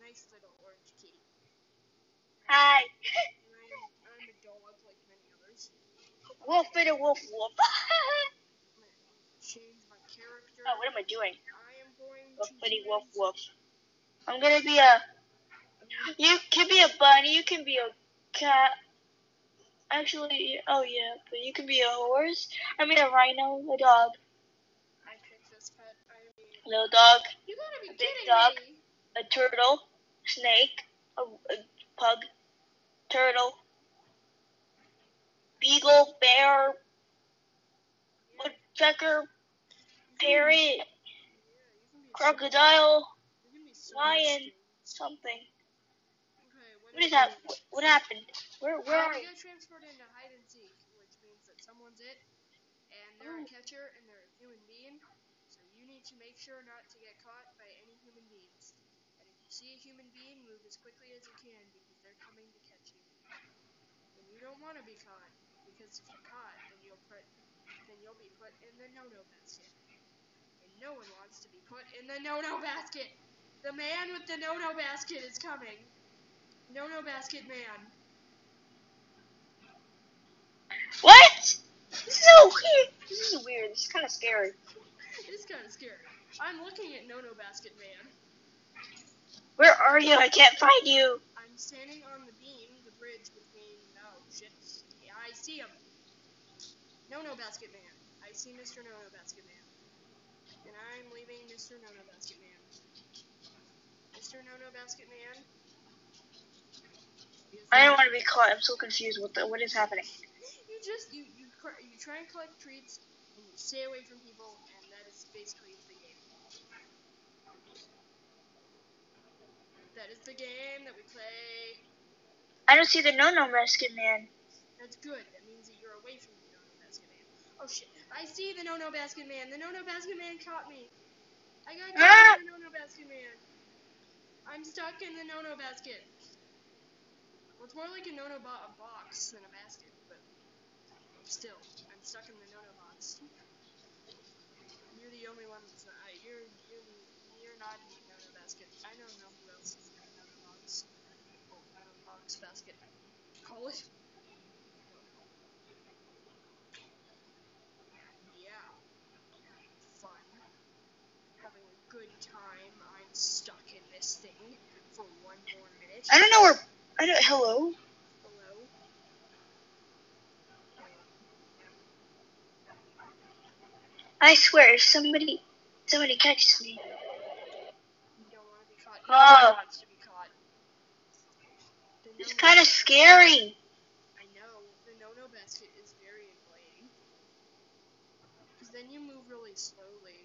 nice little orange kitty. Hi. And I'm a dog like many others. Wolf, bit of wolf, wolf. I'm gonna change my character. Oh, what am I doing? I am going Wolf, to bitty, be wolf, wolf. I'm gonna be a. You can be a bunny. You can be a cat. Actually, oh yeah, but you can be a horse. I mean a rhino, a dog, I picked this pet. a little dog, You gotta be a big kidding dog, me! a turtle, snake, a pug, turtle, beagle, bear, woodpecker, parrot, Yeah, you can be crocodile, You can be so lion, distinct. something. Okay, What is that? What happened? Where we are you? got transferred into hide and seek, which means that someone's it, and they're a catcher, and they're a human being. So you need to make sure not to get caught by any human beings. And if you see a human being, move as quickly as you can because they're coming to catch you. And you don't want to be caught because if you're caught, then you'll be put in the no-no basket. And no one wants to be put in the no-no basket. The man with the no-no basket is coming. No-no basket man. What? This is so weird. This is weird. This is kind of scary. This is kind of scary. I'm looking at no-no basket man. Where are you? I can't find you. I'm standing on the beam, the bridge between. Oh shit! Yeah, I see him. No-no basket man. I see Mr. No-no basket man. And I'm leaving Mr. No-no basket man. Mr. No-no basket man. I don't want to be caught. I'm so confused. What is happening? You try and collect treats, and you stay away from people, and that is basically the game. That is the game that we play. I don't see the no-no basket man. That's good. That means that you're away from the no-no basket man. Oh shit! I see the no-no basket man. The no-no basket man caught me. I got caught in the no-no basket man. I'm stuck in the no-no basket. Well, it's more like a no-no box than a basket, but still, I'm stuck in the no-no box. You're the only one that's not. You're not in the no-no basket. I don't know who else is in the no-no box. Oh, no-no box basket. Call it. Yeah. Fun. Having a good time. I'm stuck in this thing for 1 more minute. I don't know where. Hello. Hello. I swear, if somebody catches me. You don't want to be caught. No one wants to be caught. It's kind of scary. I know. The no-no basket is very annoying. Because then you move really slowly.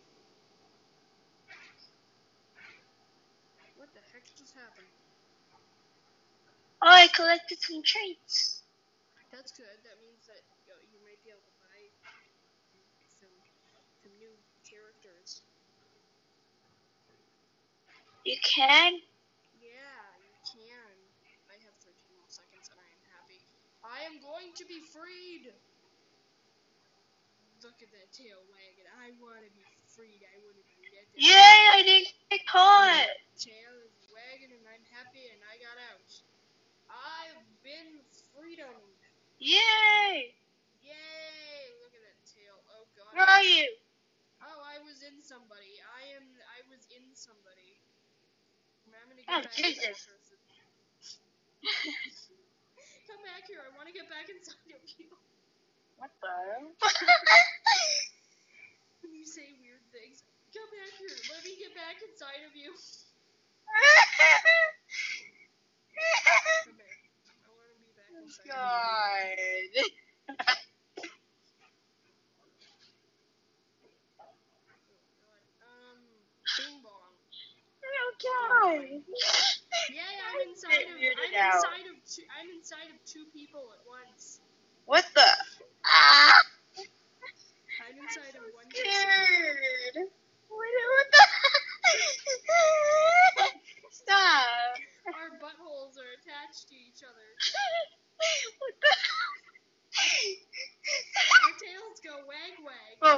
What the heck just happened? Oh, I collected some traits. That's good. That means that you might be able to buy some new characters. You can? Yeah, you can. I have 13 more seconds and I am happy. I am going to be freed! Look at that tail wagging. I want to be freed. I want to be let down. Yay, I didn't get caught. Tail is wagging and I'm happy and I got out. I've been freedomed. Yay! Yay! Look at that tail. Oh god. Where are you? Oh, I was in somebody. I was in somebody. I'm gonna get back Jesus. to that person. Come back here. I want to get back inside of you. What the? When you say weird things. Come back here. Let me get back inside of you. Come here. I want to be back inside of you. God. Bing bong. Okay. Yay, I'm inside of two people at once. What the? Ah! I'm inside of one person. Scared. What the? Stop. Our buttholes are attached to each other. What the? Our tails go wag wag. Oh,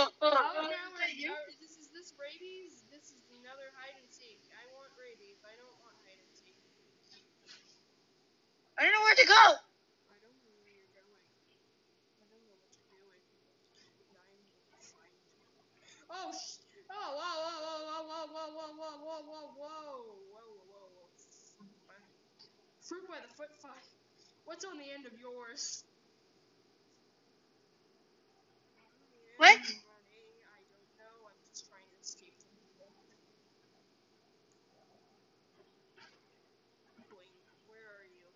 Now is this rabies? This is another hide and seek. I want rabies. I don't go. I don't know where you're going. I don't know what you're doing. But I'm gonna find you. Oh, oh, whoa, whoa, whoa, whoa, whoa, whoa, whoa, whoa, whoa, whoa, whoa, whoa, whoa. Fruit by the foot, fuck. What's on the end of yours? What? Running, I don't know. I'm just trying to escape from people. Boing. Where are you?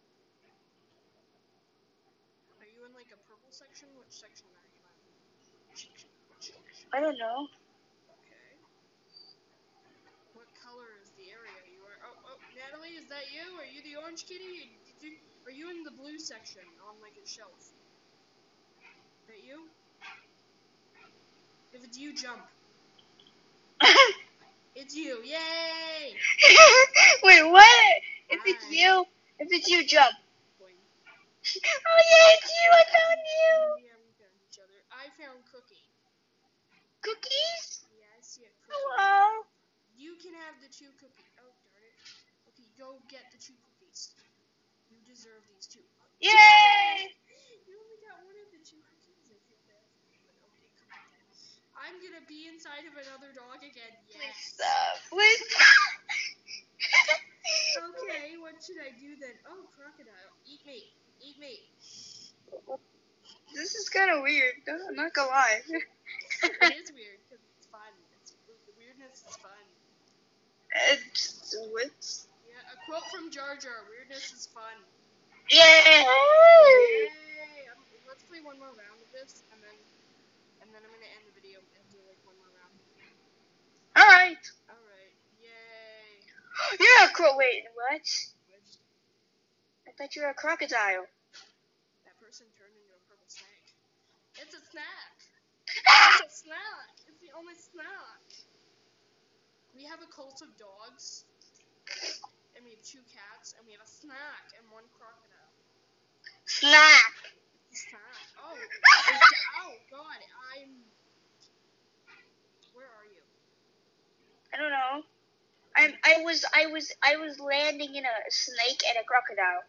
Are you in like a purple section? Which section are you in? Which section? Which section? I don't know. Okay. What color is the area you are? Oh, Natalie, is that you? Are you the orange kitty? Are you in the blue section on like a shelf? Is that you? If it's you, jump. It's you. Yay! Wait, what? If Hi. it's you, jump. Boing. Oh yeah, it's you. I found you. Yeah, we found each other. I found Cookie. Cookies? Yeah, I see a cookie. Hello. You can have the 2 cookies. Oh, darn it. Okay, go get the 2 cookies. You deserve these 2. Yay! You only got one of the 2 cookies. I feel bad for you, but okay, come on. I'm gonna be inside of another dog again. Yes. Please. Okay, what should I do then? Oh, crocodile. Eat me. Eat me. This is kind of weird. I'm not gonna lie. It is weird because it's fun. The weirdness is fun. What? Yeah, a quote from Jar Jar. Weirdness is fun. Yay! Yay! Let's play one more round of this, and then I'm gonna end the video after like one more round. All right. All right. Yay! You're a wait, what? I thought you were a crocodile. That person turned into a purple snake. It's a snack. It's a snack. It's the only snack. We have a cult of dogs, and we have 2 cats, and we have a snack and 1 crocodile. Snack. Snack. Oh. Oh God. Where are you? I don't know. I was landing in a snake and a crocodile.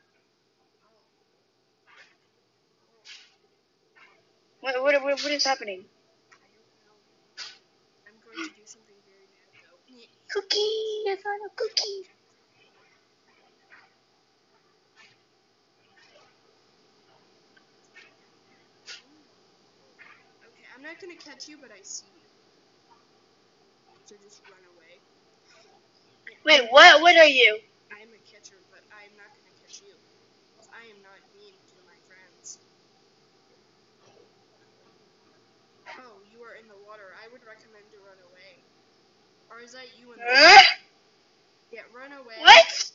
What is happening? I don't know. I'm going to do something very bad though. Cookie! I found a cookie. Okay, I'm not gonna catch you, but I see you. So just run away. Wait, what? What are you? I'm a catcher, but I'm not gonna catch you. I am not mean to my friends. Oh, you are in the water. I would recommend to run away. Or is that you in the water? Yeah, run away. What?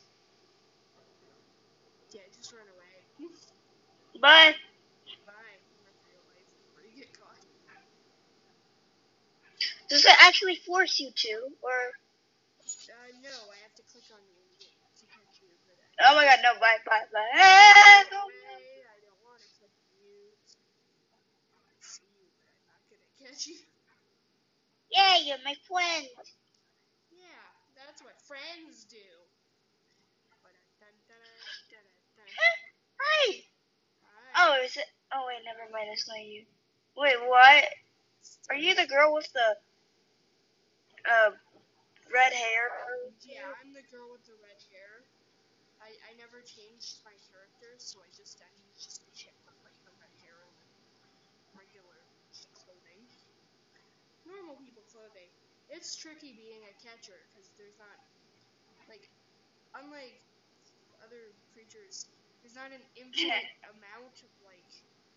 Yeah, just run away. Bye. Bye. Run for your life before you get caught. Does it actually force you to, or? No, I have to click on you to catch you. But Oh my God, no! Bye, bye, bye. Run away. I don't want to click you. I see you, but I'm not gonna catch you. Yeah, you're my friend. Yeah, that's what friends do. Hi. Hi. Oh, is it? Oh wait, never mind. It's not you. Wait, what? Are you the girl with the red hair? Yeah, I'm the girl with the red hair. I never changed my character, so I'm just a chick with like the red hair and regular clothing. Normal people clothing. It's tricky being a catcher because there's not like unlike other creatures, there's not an infinite amount of like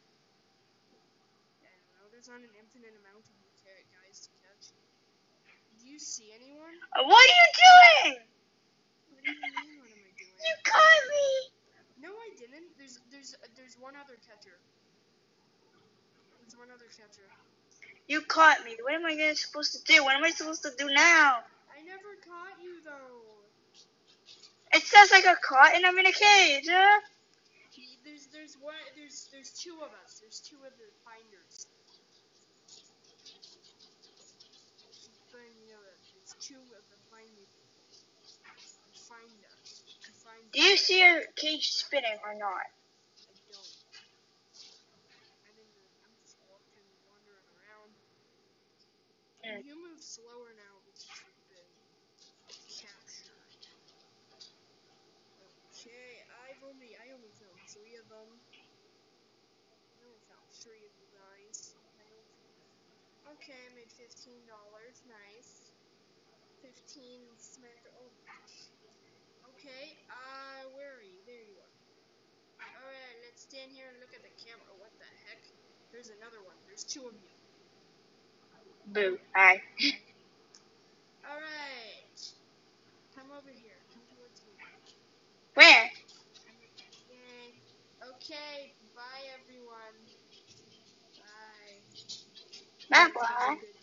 I don't know, there's not an infinite amount of guys to catch. Do you see anyone? What are you doing? What do you mean? What am I doing? You caught me. No, I didn't. There's one other catcher. There's one other catcher. You caught me. What am I supposed to do? What am I supposed to do now? I never caught you though. It says I got caught and I'm in a cage. There's 2 of us. There's 2 of the finders. But you know that there's 2 of the finders. Find us. Do you see a cage spinning or not? slower now because you've been captured. Okay, I only found 3 of them. I only found 3 of you guys. Okay, I made $15. Nice. 15 smack. Oh. Okay, where are you? There you are. Alright, let's stand here and look at the camera. What the heck? There's another one. There's 2 of you. Boo. Hi. Alright. Come over here. Come towards me. Where? Yay. Okay, bye everyone. Bye. Bye Have a bye. good